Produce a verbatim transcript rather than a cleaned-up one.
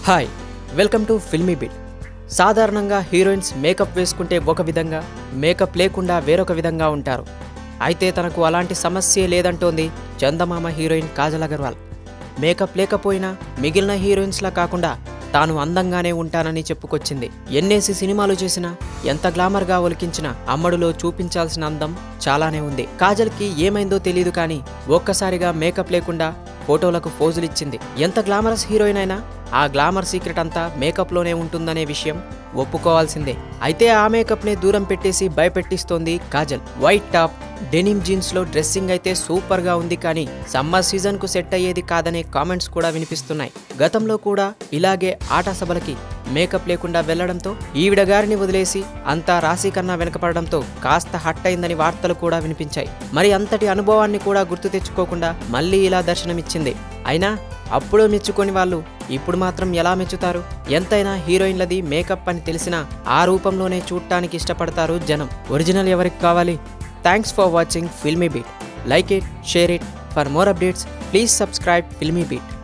Hi welcome to filmy bit. సాధారణంగా heroines makeup వేసుకుంటే ఒక విధంగా, మేకప్ లేకుండా వేరొక విధంగా ఉంటారు. అయితే తనకు అలాంటి సమస్యే లేదంటోంది చందమామ హీరోయిన్ కాజల్ అగర్వాల్. మేకప్ లేకపోయినా మిగిలిన హీరోయిన్స్లా కాకుండా తాను అందంగానే ఉంటానని చెప్పుకొచ్చింది. ఎన్నేసి సినిమాలు చేసినా, ఎంత గ్లామర్గా ఒలికించినా అమ్మడులో చూపించాల్సిన అందం చాలానే ఉంది. కాజల్కి ఏమైందో తెలియదు కానీ ఒక్కసారిగా మేకప్ లేకుండా ఫోటోలకు పోజులిచ్చింది. ఎంత గ్లామరస్ హీరోయిన్ అయినా ఆ గ్లామర్ సీక్రెట్ అంతా మేకప్లోనే ఉంటుందనే విషయం ఒప్పుకోవాల్సిందే. అయితే ఆ మేకప్నే దూరం పెట్టేసి భయపెట్టిస్తోంది కాజల్. వైట్ టాప్, డెనిమ్ జీన్స్లో డ్రెస్సింగ్ అయితే సూపర్గా ఉంది కానీ సమ్మర్ సీజన్కు సెట్ అయ్యేది కాదనే కామెంట్స్ కూడా వినిపిస్తున్నాయి. గతంలో కూడా ఇలాగే ఆట సభలకి మేకప్ లేకుండా వెళ్లడంతో ఈవిడ గారిని వదిలేసి అంతా రాశి కన్నా వెనకపడడంతో కాస్త హట్ అయిందని వార్తలు కూడా వినిపించాయి. మరి అంతటి అనుభవాన్ని కూడా గుర్తు తెచ్చుకోకుండా మళ్ళీ ఇలా దర్శనమిచ్చింది. అయినా అప్పుడు మెచ్చుకొని వాళ్ళు ఇప్పుడు మాత్రం ఎలా మెచ్చుతారు? ఎంతైనా హీరోయిన్లది మేకప్ అని తెలిసినా ఆ రూపంలోనే చూడటానికి ఇష్టపడతారు జనం. ఒరిజినల్ ఎవరికి కావాలి? Thanks for watching filmy beat. Like it, share it. For more updates please subscribe filmy beat.